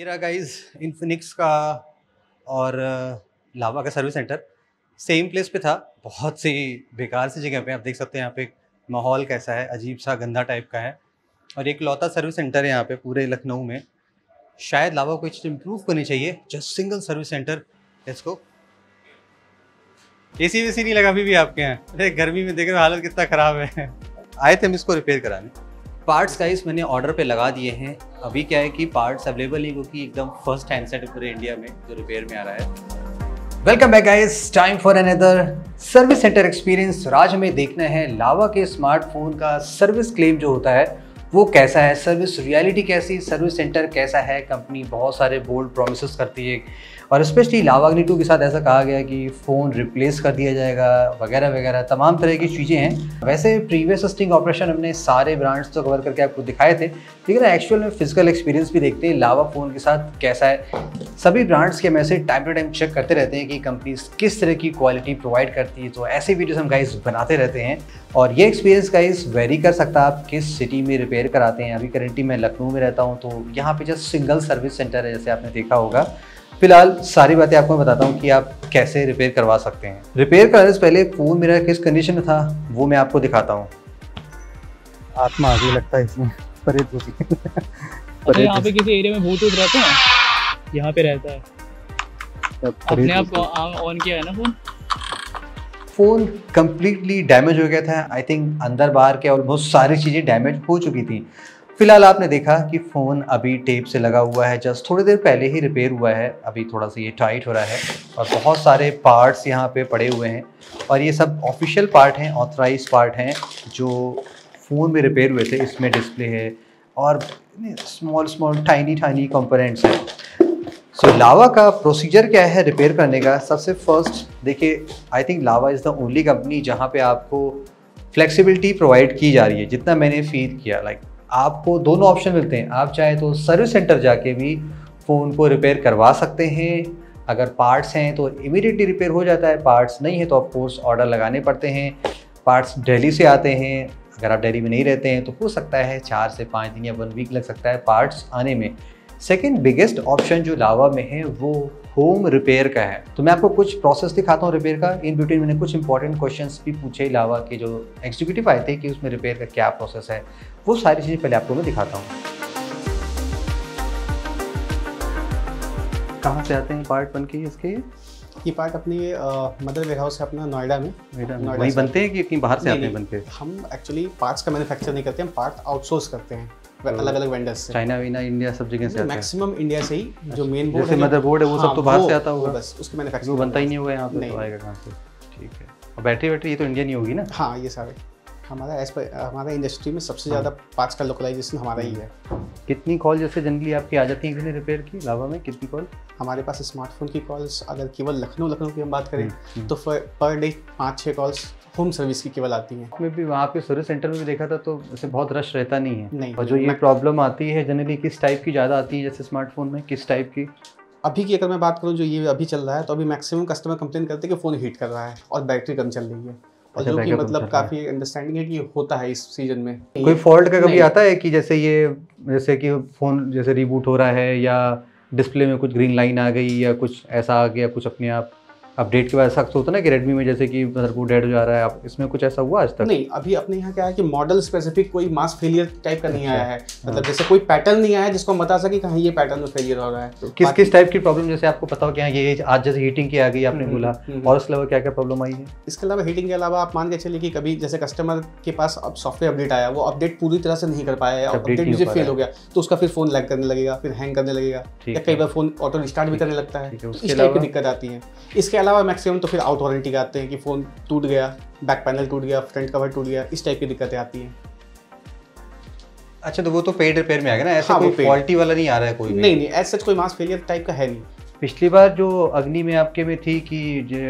ये रहा guys Infinix का और लावा का सर्विस सेंटर सेम प्लेस पे था। बहुत सी बेकार सी जगह पे आप देख सकते हैं। यहाँ पे माहौल कैसा है, अजीब सा गंदा टाइप का है। और एक लौता सर्विस सेंटर है यहाँ पे पूरे लखनऊ में। शायद लावा को चीज़ इम्प्रूव करनी चाहिए। Just single service center. Let's go. एसी वेसी नहीं लगा अभी भी आपके यहाँ? अरे गर्मी में देख रहे हो हालत कितना ख़राब है। आए थे हम इसको रिपेयर कराने। पार्ट्स गाइस मैंने ऑर्डर पे लगा दिए हैं। अभी क्या है कि पार्ट्स अवेलेबल नहीं, क्योंकि एकदम फर्स्ट हैंड सेट पूरे इंडिया में जो रिपेयर में आ रहा है। Welcome back guys, time for another service center experience. आज हमें देखना है लावा के स्मार्टफोन का सर्विस क्लेम जो होता है वो कैसा है, सर्विस रियलिटी कैसी, सर्विस सेंटर कैसा है। कंपनी बहुत सारे बोल्ड प्रॉमिसेस करती है और स्पेशली लावा अग्नि 2 के साथ ऐसा कहा गया कि फ़ोन रिप्लेस कर दिया जाएगा वगैरह वगैरह, तमाम तरह की चीज़ें हैं। वैसे प्रीवियस स्टिंग ऑपरेशन हमने सारे ब्रांड्स तो कवर करके आपको दिखाए थे, लेकिन एक्चुअल में फिजिकल एक्सपीरियंस भी देखते हैं लावा फ़ोन के साथ कैसा है। सभी ब्रांड्स के message time to time check करते रहते हैं कि कंपनी किस तरह की क्वालिटी प्रोवाइड करती है। तो ऐसे वीडियोस हम गाइस बनाते रहते हैं और ये एक्सपीरियंस गाइस वेरी कर सकता है आप किस सिटी में रिपेयर कराते हैं। अभी करेंटली मैं लखनऊ में रहता हूँ, तो यहाँ पे जस्ट सिंगल सर्विस सेंटर है जैसे आपने देखा होगा। फिलहाल सारी बातें आपको मैं बताता हूँ कि आप कैसे रिपेयर करवा सकते हैं। रिपेयर कराने से पहले फ़ोन मेरा किस कंडीशन में था वो मैं आपको दिखाता हूँ। आत्मा आ गई लगता है इसमें। अच्छा, यहाँ पे किसी एरिया में भूत वूत रहते हैं? यहाँ पे रहता है। अपने आप ऑन किया है ना फ़ोन कंप्लीटली डैमेज हो गया था। आई थिंक अंदर बाहर के ऑलमोस्ट सारी चीज़ें डैमेज हो चुकी थी। फिलहाल आपने देखा कि फ़ोन अभी टेप से लगा हुआ है, जस्ट थोड़ी देर पहले ही रिपेयर हुआ है। अभी थोड़ा सा ये टाइट हो रहा है और बहुत सारे पार्ट्स यहाँ पे पड़े हुए हैं और ये सब ऑफिशियल पार्ट हैं, ऑथराइज पार्ट हैं जो फ़ोन में रिपेयर हुए थे। इसमें डिस्प्ले है और स्मॉल टाइनी कंपोनेंट्स हैं। सो लावा का प्रोसीजर क्या है रिपेयर करने का? सबसे फर्स्ट देखिए, I think Lava is the only company जहाँ पे आपको फ्लेक्सिबिलिटी प्रोवाइड की जा रही है। जितना मैंने फील किया, लाइक आपको दोनों ऑप्शन मिलते हैं। आप चाहे तो सर्विस सेंटर जाके भी फ़ोन को रिपेयर करवा सकते हैं। अगर पार्ट्स हैं तो इमीडिएटली रिपेयर हो जाता है, पार्ट्स नहीं है तो ऑफ कोर्स ऑर्डर लगाने पड़ते हैं। पार्ट्स दिल्ली से आते हैं। अगर आप दिल्ली में नहीं रहते हैं तो हो सकता है 4 से 5 दिन या 1 वीक लग सकता है पार्ट्स आने में। सेकेंड बिगेस्ट ऑप्शन जो लावा में है वो होम रिपेयर का है। तो मैं आपको कुछ प्रोसेस दिखाता हूँ रिपेयर का। इन बिटवीन मैंने कुछ इंपॉर्टेंट क्वेश्चंस भी पूछे लावा के जो एग्जीक्यूटिव आए थे कि उसमें रिपेयर का क्या प्रोसेस है। वो सारी चीज़ें पहले आपको मैं दिखाता हूँ। कहाँ से आते हैं पार्ट बन के इसके? ये पार्ट अपनी मदर वेयर हाउस है अपना नोएडा में। वहीं बनते हैं कि कहीं बाहर से आते हैं बन के? हम एक्चुअली पार्ट्स का मैन्युफैक्चर नहीं करते, हम पार्ट आउटसोर्स करते हैं अलग अलग वेंडर्स से। चाइना वीना इंडिया सब जगह से आता है? मैक्सिमम इंडिया से ही। जो मेन बोर्ड जैसे मदरबोर्ड है वो सब तो बाहर से आता होगा, बस उसके मैन्युफैक्चर वो बनता ही नहीं होगा यहाँ पे, तो आएगा कहाँ से? ठीक है। और बैटरी ये तो इंडियन ही होगी ना? हाँ, ये सारे हमारा इंडस्ट्री में सबसे ज़्यादा पार्ट्स का लोकलाइजेशन हमारा ही है। कितनी कॉल जैसे जनरली आपकी आ जाती है रिपेयर की लावा में? कितनी कॉल हमारे पास? स्मार्टफोन की कॉल्स अगर केवल लखनऊ की हम बात करें तो per day 5-6 calls home service की केवल आती हैं। मैं भी वहाँ पे सर्विस सेंटर में भी देखा था तो ऐसे बहुत रश रहता नहीं है। नहीं। और जो ये प्रॉब्लम आती है जनरली किस टाइप की ज़्यादा आती है? जैसे स्मार्टफोन में किस टाइप की? अभी की अगर मैं बात करूँ जो ये अभी चल रहा है, तो अभी मैक्सिमम कस्टमर कंप्लेन करते हैं कि फ़ोन हीट कर रहा है और बैटरी कम चल रही है। और जो कि मतलब काफ़ी अंडरस्टैंडिंग है कि होता है इस सीजन में। कोई फॉल्ट का कभी आता है कि जैसे कि फ़ोन जैसे रिबूट हो रहा है या डिस्प्ले में कुछ ग्रीन लाइन आ गई या कुछ ऐसा आ गया, कुछ अपने आप अपडेट के बाद ऐसा होता है ना कि रेडमी में जैसे कि मदरबोर्ड डेड हो जा रहा है, आप इसमें कुछ ऐसा हुआ आज तक? नहीं, अभी अपने यहाँ क्या है कि मॉडल स्पेसिफिक कोई मास फेलियर टाइप का नहीं आया है। मतलब जैसे कोई पैटर्न नहीं आया है जिसको हम बता सके कि हाँ ये पैटर्न में फेलियर हो रहा है। तो किस टाइप की प्रॉब्लम जैसे आपको पता हो कि हाँ ये आज जैसे हीटिंग की आ गई आपने बोला, और इसके अलावा क्या क्या प्रॉब्लम आई है? इसके अलावा हीटिंग के अलावा आप मान के चलिए कि कभी जैसे कस्टमर के पास अब सॉफ्टवेयर अपडेट आया, वो अपडेट पूरी तरह से नहीं कर पाया, अपडेट मुझे फेल हो गया, तो उसका फिर फोन लैग करने लगेगा, फिर हैंग करने लगेगा, या कई बार फोन ऑटो रिस्टार्ट भी करने लगता है। इस टाइप की दिक्कत आती है। इसके अलावा मैक्सिमम तो फिर आउट वारंटी का आते हैं कि फ़ोन टूट गया, बैक पैनल टूट गया, फ्रंट कवर टूट गया, इस टाइप की दिक्कतें आती हैं। अच्छा, तो वो तो पेड रिपेयर में आ गया ना, ऐसा कोई फॉल्टी वाला नहीं आ रहा है कोई भी? नहीं, ऐसा कोई मास फेलियर टाइप का है नहीं। पिछली बार जो अग्नि में आपके में थी कि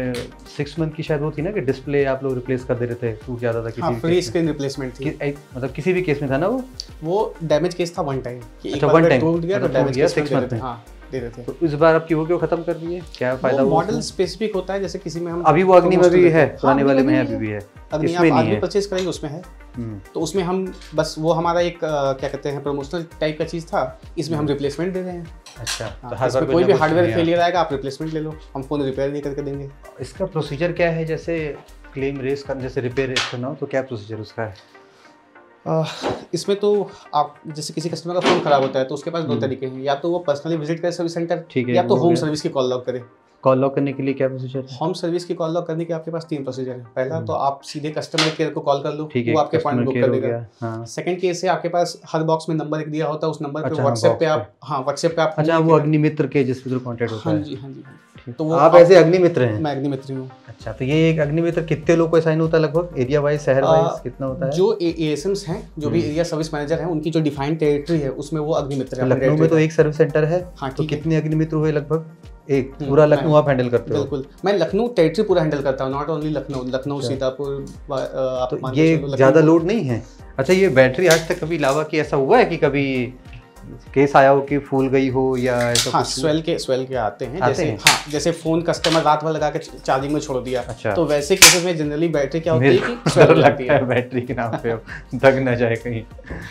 6 मंथ की शायद वो थी ना कि डिस्प्ले आप लोग रिप्लेस कर दे रहे थे, टूट जाता था किसी भी फ्री स्क्रीन रिप्लेसमेंट थी। मतलब किसी भी केस में था ना वो डैमेज केस था वन टाइम कि एक बार टूट गया तो डैमेज केस 6 मंथ में। हाँ, दे रहे थे। तो इस बार आपकी वो क्यों खत्म कर दिए? क्या फायदा? मॉडल स्पेसिफिक होता है, जैसे किसी में हम अभी वो अग्नि में भी है, पुराने वाले में अभी भी है, इसमें नहीं है। परचेज करेंगे उसमें है, तो उसमें हम बस वो हमारा एक क्या कहते हैं प्रमोशनल टाइप का चीज़ था, इसमें हम रिप्लेसमेंट दे रहे हैं। अच्छा, हाँ, तो हर इसमें बार कोई ना भी कुछ हार्डवेयर नया। फेलियर आएगा, आप रिप्लेसमेंट ले लो, हम फ़ोन रिपेयर नहीं करके देंगे। इसका प्रोसीजर क्या है? जैसे क्लेम रेस करना, जैसे रिपेयर रेस करना हो तो क्या प्रोसीजर उसका है? इसमें तो आप जैसे किसी कस्टमर का फ़ोन ख़राब होता है तो उसके पास 2 तरीके हैं, या तो वो पर्सनली विजिट करे सर्विस सेंटर, ठीक है, या तो वो हो होम गया। सर्विस की कॉल लॉग करे। कॉल लॉक करने के लिए क्या प्रोसीजर है? होम सर्विस की कॉल लॉग करने के आपके पास 3 प्रोसीजर है। पहला तो आप सीधे कस्टमर केयर को कॉल कर लो, ठीक है, वो आपके कस्टमर अपॉइंटमेंट बुक केयर कर हो देगा। गया। हाँ, सेकंड केस है, आपके पास हर बॉक्स में नंबर एक दिया होता है, उस नंबर पे अच्छा, हाँ, व्हाट्सएप पे box आप, हाँ, व्हाट्सएप पे आप अच्छा, वो अग्निमित्र के जिस पे कॉन्टैक्ट होता हाँ है। जी, हाँ जी, हाँ जी। ठीक। तो वो आप ऐसे अग्निमित्र हैं? मैं अग्निमित्री हूँ। अच्छा, तो ये एक अग्निमित्र कितने लोग को असाइन होता है लगभग, एरिया वाइज, शहर वाइज कितना होता है? जो एएसएम्स हैं, जो भी एरिया सर्विस मैनेजर हैं, उनकी जो डिफाइंड टेरिटरी है उसमें वो अग्निमित्र है। लखनऊ में तो एक सर्विस सेंटर है, हाँ, तो ठीक है। कितने अग्निमित्र हुए लगभग? एक पूरा लखनऊ आप हैंडल करते हो? बिल्कुल, मैं लखनऊ टेरिटरी पूरा हैंडल करता हूँ, नॉट ओनली लखनऊ, सीतापुर, आप तो मान के ये चलो लखनऊ ज़्यादा को- लोड नहीं है? अच्छा, ये बैटरी आज तक कभी लावा की ऐसा हुआ है कि कभी केस आया हो कि फूल गई हो या ऐसा हाँ, कुछ? स्वेल के आते हैं। आते जैसे हैं? हाँ, जैसे फोन कस्टमर रात भर लगा के चार्जिंग में छोड़ दिया, अच्छा। तो वैसे केसेस में जनरली बैटरी क्या होती है मेरे कि को स्वेल डर हो जाती लगता है। है बैटरी के नाम पे अब दग ना जाए कहीं।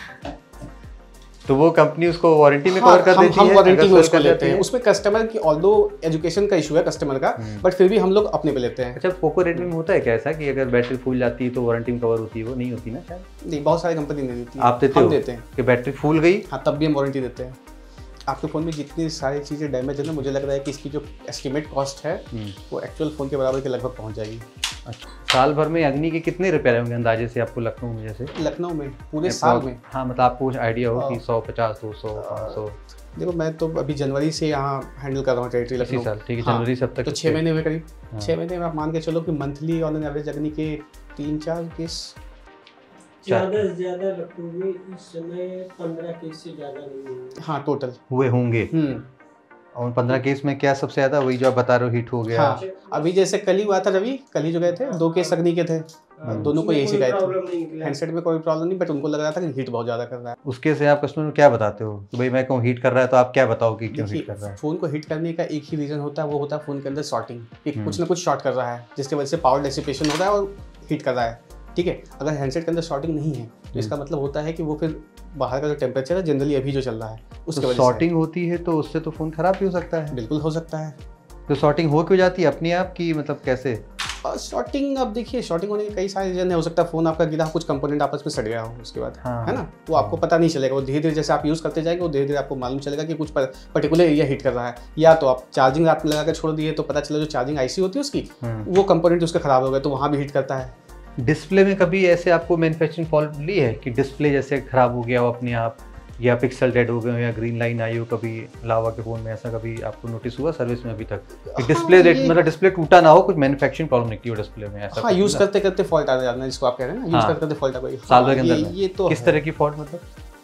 तो वो कंपनी उसको वारंटी में हाँ, कवर कर देती हम है? वारंटी अगर में सेल उसको कर लेते जाती हैं। है? उसमें कस्टमर की ऑल्दो एजुकेशन का इशू है कस्टमर का, बट फिर भी हम लोग अपने पे लेते हैं। अच्छा, पोको रेडमी में होता है क्या ऐसा कि अगर बैटरी फूल जाती है तो वारंटी में कवर होती है? वो नहीं होती ना शायद? नहीं, बहुत सारी कंपनी नहीं देती है। आप देते हम हो देते हैं। कि बैटरी फूल गई? हाँ, तब भी हम वारंटी देते हैं। आपके फ़ोन में जितनी सारी चीज़ें डैमेज है ना, मुझे लग रहा है कि इसकी जो एस्टिमेट कॉस्ट है वो एक्चुअल फ़ोन के बराबर के लगभग पहुंच जाएगी। अच्छा, साल भर में अग्नि के कितने रिपेयर होंगे अंदाजे से आपको लखनऊ में? जैसे लखनऊ में पूरे साल में? हाँ, मतलब आपको कुछ आइडिया हो कि 100, 50, 200, 500? देखो, मैं तो अभी जनवरी से यहाँ हैंडल कर रहा हूँ टेरिटरी इसी लखनऊ। साल, ठीक है, हाँ, जनवरी से अब तक तो 6 महीने हुए करीब। हाँ। 6 महीने में आप मान के चलो कि मंथली ऑन एन एवरेज अग्नि के 3-4 केस। ज़्यादा से ज़्यादा लखनऊ में इस समय 15 केस से ज़्यादा नहीं हुए। हाँ, टोटल हुए होंगे। और 15 केस में क्या सबसे ज़्यादा वही जो आप बता रहे हो, हिट हो गया? हाँ, अभी जैसे कल ही हुआ था रवि, कल ही जो गए थे 2 केस अग्नि के थे, दोनों को यही शिकायत थी। हैंडसेट में कोई प्रॉब्लम नहीं, बट उनको लग रहा था कि हीट बहुत ज़्यादा कर रहा है। उसके से आप कस्टमर को क्या बताते हो कि भाई मैं कहूँ हीट कर रहा है, तो आप क्या बताओ कि क्यों हीट कर रहा है? फ़ोन को हीट करने का एक ही रीज़न होता है, वो होता है फ़ोन के अंदर शॉर्टिंग, कि कुछ ना कुछ शॉर्ट कर रहा है जिसकी वजह से पावर डिसिपेशन हो रहा है और हीट कर रहा है। ठीक है, अगर हैंडसेट के अंदर शॉर्टिंग नहीं है तो इसका मतलब होता है कि वो फिर बाहर का जो टेम्परेचर है जनरली अभी जो चल रहा है उसके तो वजह शॉर्टिंग होती है तो उससे तो फ़ोन ख़राब भी हो सकता से है। बिल्कुल हो सकता है। तो शॉर्टिंग हो क्यों जाती है अपने आप की, मतलब कैसे? और शॉर्टिंग, अब देखिए, शॉर्टिंग होने के कई सारे रीजन है। हो सकता है फ़ोन आपका गिरा, कुछ कंपोनेंट आपस में सड़ गया हो उसके बाद, हाँ, है ना, वो आपको पता नहीं चलेगा। वो धीरे धीरे जैसे आप यूज़ करते जाएंगे वो धीरे धीरे आपको मालूम चलेगा कि कुछ पर्टिकुलर एरिया हीट कर रहा है। या तो आप चार्जिंग रात में लगा के छोड़ दिए तो पता चला जो चार्जिंग आईसी होती है उसकी, वो कंपोनेंट उसका ख़राब हो गया तो वहाँ भी हीट करता है। डिस्प्ले में कभी ऐसे आपको मैन्युफैक्चरिंग फॉल्ट मिली है कि डिस्प्ले जैसे ख़राब हो गया हो अपने आप, या पिक्सल डेड हो गए हो, या ग्रीन लाइन आई हो कभी लावा के फ़ोन में? ऐसा कभी आपको नोटिस हुआ सर्विस में अभी तक कि डिस्प्ले मतलब डिस्प्ले टूटा ना हो, कुछ मैन्युफैक्चरिंग प्रॉब्लम निकली हो डिस्प्ले में? ऐसा हाँ, यूज़ करते करते फॉल्ट आ जाना, जिसको आप कह रहे हैं ना, यूज़ करते करते फॉल्ट आ गई साल भर के अंदर में? ये तो किस तरह की फॉल्ट मतलब?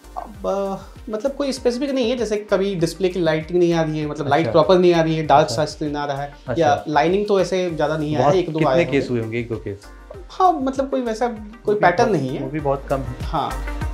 अब मतलब कोई स्पेसिफिक नहीं है, जैसे कभी डिस्प्ले की लाइटिंग नहीं आ रही है, मतलब लाइट प्रॉपर नहीं आ रही है, डार्क सा स्क्रीन आ रहा है, या लाइनिंग तो ऐसे ज़्यादा नहीं आया है, 1-2 आए कितने केस हुए होंगे? 1-2 केस? हाँ, मतलब कोई वैसा कोई पैटर्न नहीं है, वो भी बहुत कम है। हाँ।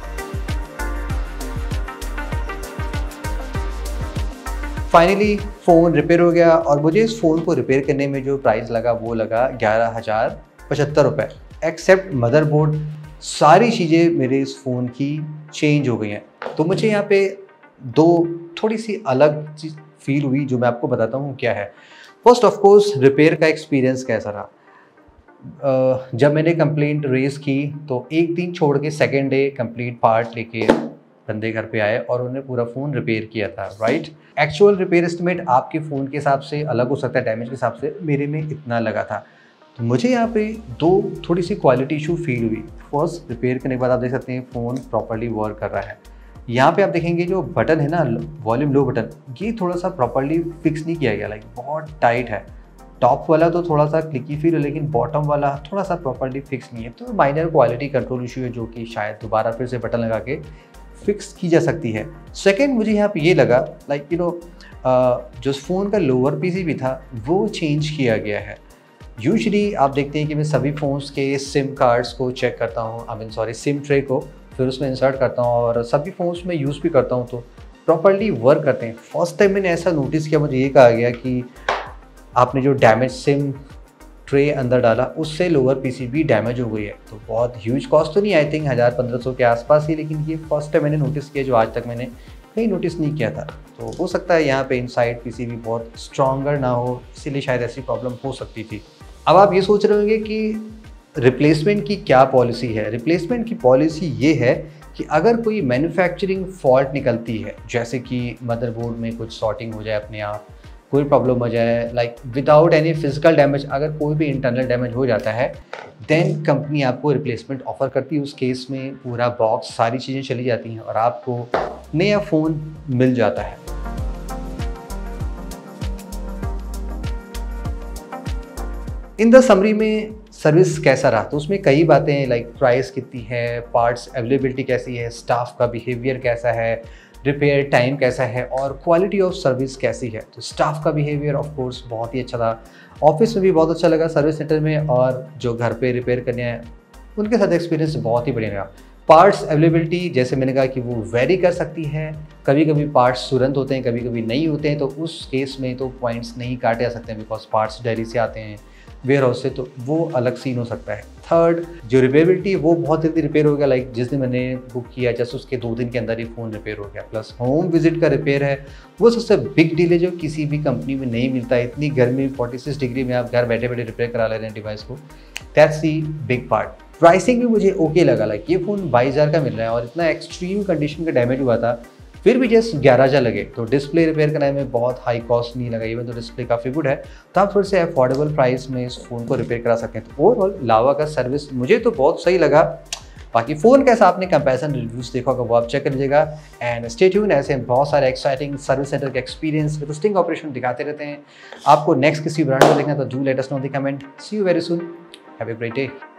फाइनली फ़ोन रिपेयर हो गया और मुझे इस फ़ोन को रिपेयर करने में जो प्राइस लगा वो लगा 11,075 रुपये। एक्सेप्ट मदरबोर्ड, सारी चीज़ें मेरे इस फ़ोन की चेंज हो गई हैं। तो मुझे यहाँ पे दो थोड़ी सी अलग चीज़ फील हुई जो मैं आपको बताता हूँ क्या है। फर्स्ट ऑफ कोर्स रिपेयर का एक्सपीरियंस कैसा रहा। जब मैंने कंप्लेंट रेज़ की तो एक दिन छोड़ के सेकेंड डे कंप्लीट पार्ट लेके बंदे घर पे आए और उन्होंने पूरा फ़ोन रिपेयर किया था, राइट। एक्चुअल रिपेयर एस्टिमेट आपके फ़ोन के हिसाब से अलग हो सकता है, डैमेज के हिसाब से, मेरे में इतना लगा था। तो मुझे यहाँ पे दो थोड़ी सी क्वालिटी इशू फील हुई। फर्स्ट, रिपेयर करने के बाद आप देख सकते हैं फ़ोन प्रॉपर्ली वर्क कर रहा है। यहाँ पे आप देखेंगे जो बटन है ना, वॉल्यूम लो बटन, ये थोड़ा सा प्रॉपर्ली फिक्स नहीं किया गया, लाइक बहुत टाइट है। टॉप वाला तो थोड़ा सा क्लिकी फील है, लेकिन बॉटम वाला थोड़ा सा प्रॉपर्ली फिक्स नहीं है। तो माइनर क्वालिटी कंट्रोल इशू है जो कि शायद दोबारा फिर से बटन लगा के फिक्स की जा सकती है। सेकेंड, मुझे यहाँ पे ये लगा लाइक जो फ़ोन का लोअर पीसी भी था वो चेंज किया गया है। यूजुअली आप देखते हैं कि मैं सभी फ़ोन्स के सिम कार्ड्स को चेक करता हूँ, सिम ट्रे को, फिर उसमें इंसर्ट करता हूँ और सभी फ़ोन्स में यूज़ भी करता हूँ तो प्रॉपर्ली वर्क करते हैं। फर्स्ट टाइम मैंने ऐसा नोटिस किया, मुझे ये कहा गया कि आपने जो डैमेज सिम ट्रे अंदर डाला उससे लोअर पीसीबी डैमेज हो गई है। तो बहुत ह्यूज कॉस्ट तो नहीं, आई थिंक 1000-1500 के आसपास ही, लेकिन ये फर्स्ट टाइम मैंने नोटिस किया जो आज तक मैंने कहीं नोटिस नहीं किया था। तो हो सकता है यहाँ पे इनसाइड पीसीबी बहुत स्ट्रॉन्गर ना हो, इसीलिए शायद ऐसी प्रॉब्लम हो सकती थी। अब आप ये सोच रहे होंगे कि रिप्लेसमेंट की क्या पॉलिसी है। रिप्लेसमेंट की पॉलिसी ये है कि अगर कोई मैन्युफैक्चरिंग फॉल्ट निकलती है, जैसे कि मदरबोर्ड में कुछ सॉर्टिंग हो जाए अपने आप, कोई प्रॉब्लम हो जाए, like without any physical damage, अगर कोई भी इंटरनल डैमेज हो जाता है, देन कंपनी आपको रिप्लेसमेंट ऑफर करती है। उस केस में पूरा बॉक्स, सारी चीज़ें चली जाती हैं और आपको नया फ़ोन मिल जाता है। इन द समरी में सर्विस कैसा रहा, तो उसमें कई बातें हैं, लाइक प्राइस कितनी है, पार्ट्स अवेलेबिलिटी कैसी है, स्टाफ का बिहेवियर कैसा है, रिपेयर टाइम कैसा है और क्वालिटी ऑफ सर्विस कैसी है। तो स्टाफ का बिहेवियर ऑफ कोर्स बहुत ही अच्छा था, ऑफिस में भी बहुत अच्छा लगा, सर्विस सेंटर में, और जो घर पे रिपेयर करने हैं उनके साथ एक्सपीरियंस बहुत ही बढ़िया रहा। पार्ट्स अवेलेबिलिटी जैसे मैंने कहा कि वो वेरी कर सकती है, कभी कभी पार्ट्स तुरंत होते हैं, कभी कभी नहीं होते हैं, तो उस केस में तो पॉइंट्स नहीं काटे जा सकते हैं बिकॉज पार्ट्स दिल्ली से आते हैं, वेयर हाउस से, तो वो अलग सीन हो सकता है। थर्ड, जो रिपेयबिलिटी वो बहुत जल्दी रिपेयर हो गया, लाइक जिस दिन मैंने बुक किया जस्ट उसके 2 दिन के अंदर ही फ़ोन रिपेयर हो गया। प्लस होम विजिट का रिपेयर है, वो सबसे बिग डील है जो किसी भी कंपनी में नहीं मिलता है। इतनी गर्मी 46 डिग्री में आप घर बैठे बैठे रिपेयर करा ले रहे हैं डिवाइस को, that's the big part. Pricing भी मुझे ओके लगा, लाइक ये फ़ोन 22,000 का मिल रहा है और इतना एक्सट्रीम कंडीशन का डैमेज हुआ था फिर भी जस्ट 11,000 लगे, तो डिस्प्ले रिपेयर कराने में बहुत हाई कॉस्ट नहीं लगा, इवन तो डिस्प्ले काफ़ी गुड है, तो आप थोड़े से अफोर्डेबल प्राइस में इस फ़ोन को रिपेयर करा सकते हैं। तो ओवरऑल लावा का सर्विस मुझे तो बहुत सही लगा। बाकी फ़ोन कैसा आपने कंपैरिजन रिव्यूज़ देखा होगा वो आप चेक कर लीजिएगा। एंड स्टे ट्यून, ऐसे बहुत सारे एक्साइटिंग सर्विस सेंटर के एक्सपीरियंस विद स्टिंग ऑपरेशन दिखाते रहते हैं। आपको नेक्स्ट किसी ब्रांड को देखना तो do let us know in the comment. See you very soon, have a great day.